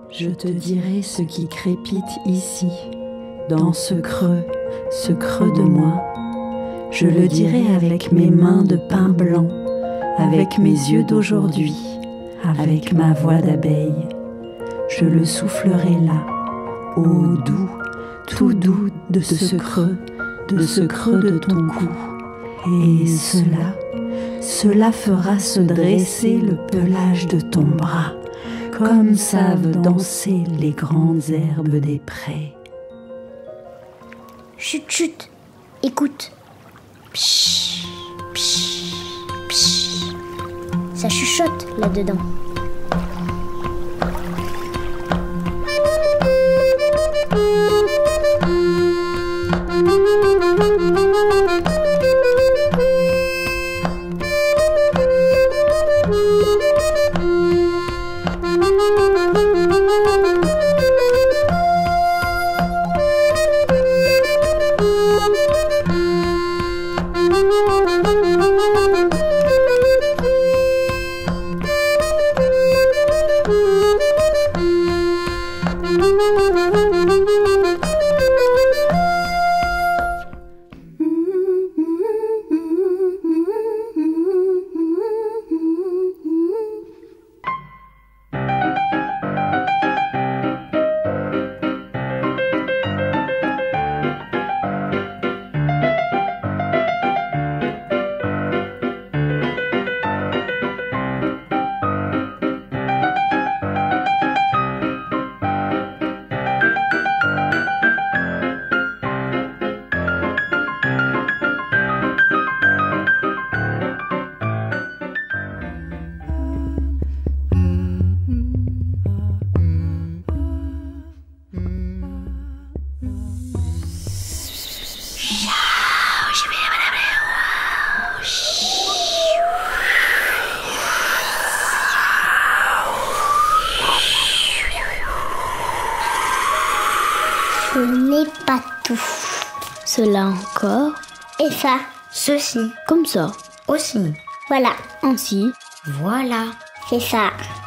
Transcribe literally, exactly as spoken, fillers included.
Je te dirai ce qui crépite ici, dans ce creux, ce creux de moi. Je le dirai avec mes mains de pain blanc, avec mes yeux d'aujourd'hui, avec ma voix d'abeille. Je le soufflerai là, au doux, tout doux de ce creux, de ce creux de ton cou. Et cela, cela fera se dresser le pelage de ton bras, comme savent danser les grandes herbes des prés. Chut, chut, écoute. Psh, psh, psh. Ça chuchote là-dedans. Ce n'est pas tout. Cela encore. Et ça. Ceci. Comme ça. Aussi. Voilà. Ainsi. Voilà. C'est ça.